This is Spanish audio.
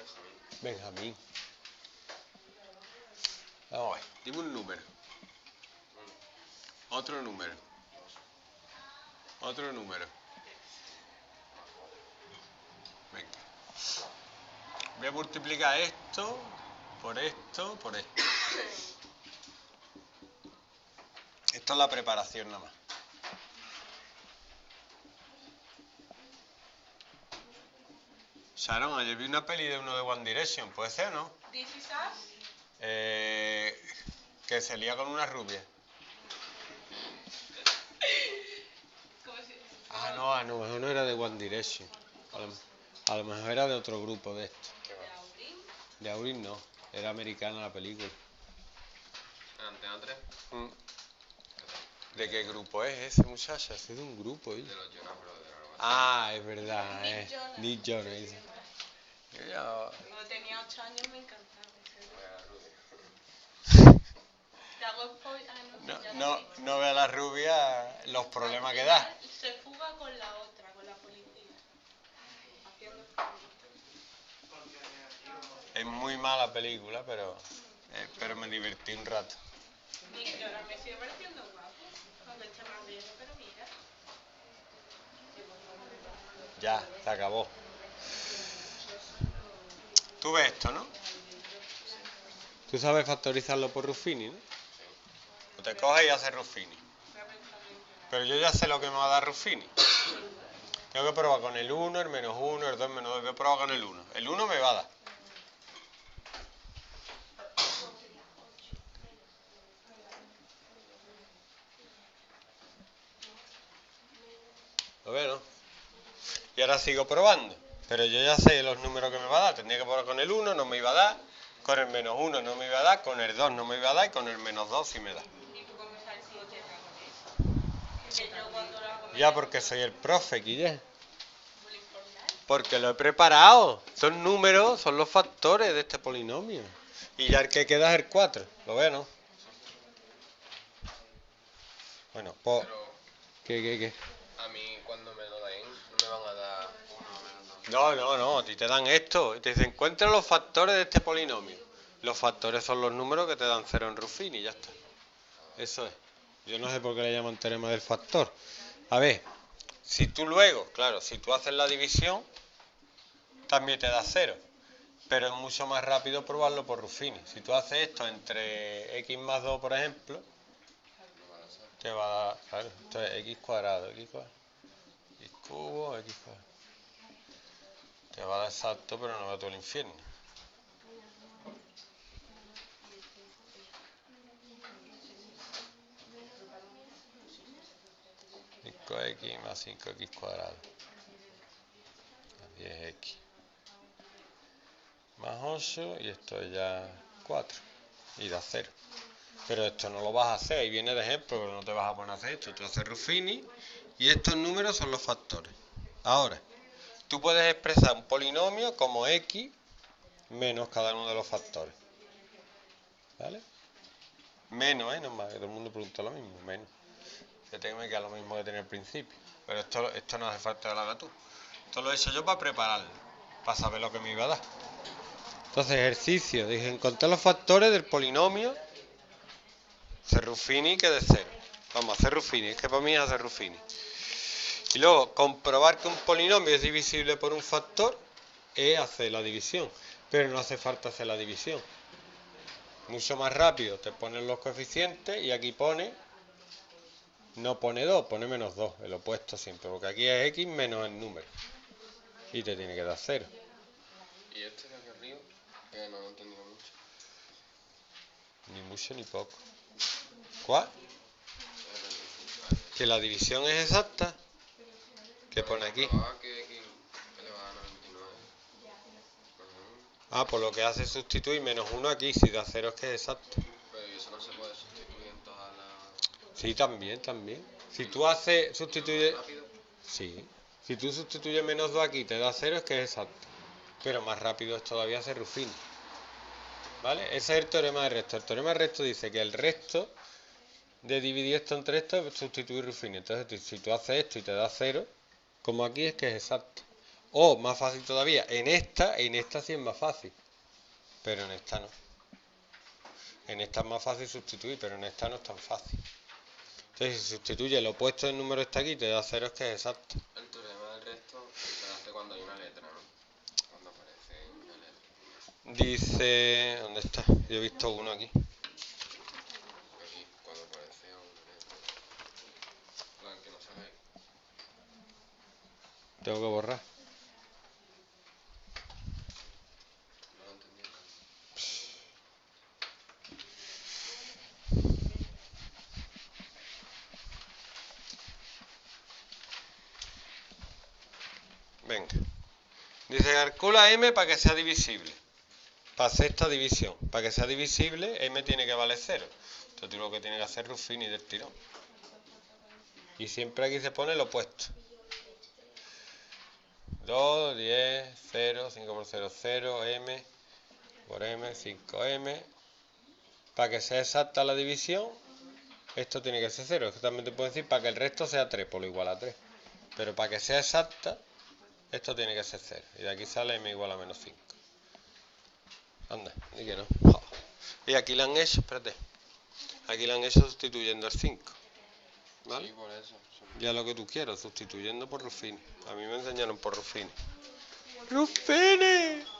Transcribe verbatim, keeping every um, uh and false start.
Benjamín. Vamos a ver, dime un número. Otro número. Otro número. Venga. Voy a multiplicar esto por esto por esto. Esto es la preparación nada más. Sharon, ayer vi una peli de uno de One Direction, ¿puede ser o no? ¿This is us? Eh, que se lía con una rubia. ¿Cómo se dice? Ah, no, a lo mejor no era de One Direction. A lo, a lo mejor era de otro grupo de esto. ¿De Aurín? De Aurin no, era americana la película. Antena tres. Mm. ¿De qué grupo es ese muchacho? Es de un grupo, ¿eh? De los Jonas Brothers. algo así. Ah, es verdad, Nick eh. Jonas. Nick Jonas. dice. Yo- Cuando tenía ocho años me encantaba ese grupo. Era rubia. Te hago spoiler. Ah, no, No, ya lo no, he dicho. no ve a la rubia los problemas Al que da. final Se fuga con la otra, con la policía. Haciendo experimentos. Es muy mala película, pero, eh, pero me divertí un rato. Nick Jonas me sigue pareciendo guapo. Aunque esté más viejo, pero mira. Ya, se acabó. Tú ves esto, ¿no? Tú sabes factorizarlo por Ruffini, ¿no? O te coges y haces Ruffini. Pero yo ya sé lo que me va a dar Ruffini. Tengo que probar con el uno, el menos uno, el dos, menos dos. Voy a probar con el uno. El uno me va a dar. ¿Lo veo, no? Y ahora sigo probando. Pero yo ya sé los números que me va a dar. Tendría que probar con el uno, no me iba a dar. Con el menos uno no me iba a dar. Con el dos no me iba a dar. Y con el menos dos sí me da. ¿Y tú cómo sabes si te da con eso? Que yo cuando lo hago me Ya da porque soy el profe, Guille. bullying por like. Porque lo he preparado. Son números, son los factores de este polinomio. Y ya el que queda es el cuatro. ¿Lo ves, no? Bueno, pues... Pero ¿Qué, qué, qué? a mí cuando me lo den no me van a dar uno menos dos. No, no, no. A ti te dan esto. Y te dicen, encuentra los factores de este polinomio. Los factores son los números que te dan cero en Ruffini y ya está. Eso es. Yo no sé por qué le llaman teorema del factor. A ver, si tú luego, claro, si tú haces la división, también te da cero. Pero es mucho más rápido probarlo por Ruffini. Si tú haces esto entre x más dos, por ejemplo, No van a ser. te va a dar, claro, esto es x cuadrado, x cuadrado, x cubo, x cuadrado. Te va a dar exacto, pero no va a todo el infierno. cinco x más cinco x cuadrado. diez x. Más ocho y esto es ya cuatro. Y da cero. Pero esto no lo vas a hacer, y viene de ejemplo, pero no te vas a poner a hacer esto. Tú haces Ruffini y estos números son los factores. Ahora, tú puedes expresar un polinomio como x menos cada uno de los factores. ¿Vale? Menos, ¿eh? No más, que todo el mundo pregunta lo mismo, menos. Que tengo que queda lo mismo que tenía al principio. Pero esto, esto no hace falta que lo hagas tú. Esto lo he hecho yo para prepararlo, para saber lo que me iba a dar. Entonces, ejercicio, dije, encontrar los factores del polinomio. Hacer Ruffini que de cero. Vamos a hacer Ruffini, es que para mí es hacer Ruffini. Y luego, comprobar que un polinomio es divisible por un factor es hacer la división. Pero no hace falta hacer la división. Mucho más rápido, te pones los coeficientes y aquí pone, no pone dos, pone menos dos, el opuesto siempre, porque aquí es x menos el número. Y te tiene que dar cero. Y este de aquí arriba, que no lo he entendido mucho. Ni mucho ni poco. ¿Cuál? Que la división es exacta. ¿Qué pone aquí? Ah, que x elevado a noventa y nueve. Ujú. Ah, por lo que hace sustituir menos uno aquí, si da cero es que es exacto. Pero eso no se puede sustituir en todas las... Sí, también, también. Si tú haces, sustituye, rápido. sí. Si tú sustituyes menos dos aquí y te da cero es que es exacto. Pero más rápido es todavía hacer Ruffini. ¿Vale? Ese es el teorema del resto. El teorema del resto dice que el resto de dividir esto entre esto es sustituir Ruffini. Entonces, si tú haces esto y te da cero, como aquí es que es exacto. O, más fácil todavía, en esta, en esta sí es más fácil. Pero en esta no. En esta es más fácil sustituir, pero en esta no es tan fácil. Entonces, si sustituye el opuesto del número está aquí, te da cero, es que es exacto. El teorema del resto se hace cuando hay una letra, ¿no? Cuando aparece una letra. Dice... ¿Dónde está? Yo he visto uno aquí. Aquí, cuando aparece una letra. Plan, que no sabéis. Tengo que borrar. No lo entendí. Venga. Dice, calcula m para que sea divisible. Para hacer esta división. Para que sea divisible, m tiene que valer cero. Entonces tú lo que tienes que hacer es Ruffini del tirón. Y siempre aquí se pone el opuesto. dos, diez, cero, cinco por cero, cero, m por m, cinco m. Para que sea exacta la división, esto tiene que ser cero. Esto también te puedo decir para que el resto sea tres, por lo igual a tres. Pero para que sea exacta, esto tiene que ser cero. Y de aquí sale m igual a menos cinco. Anda, di que no. Y aquí lo han hecho, espérate. Aquí lo han hecho sustituyendo el cinco. ¿Vale? Sí, por eso. Ya lo que tú quieras, sustituyendo por Ruffini. A mí me enseñaron por Ruffini. ¡Ruffini!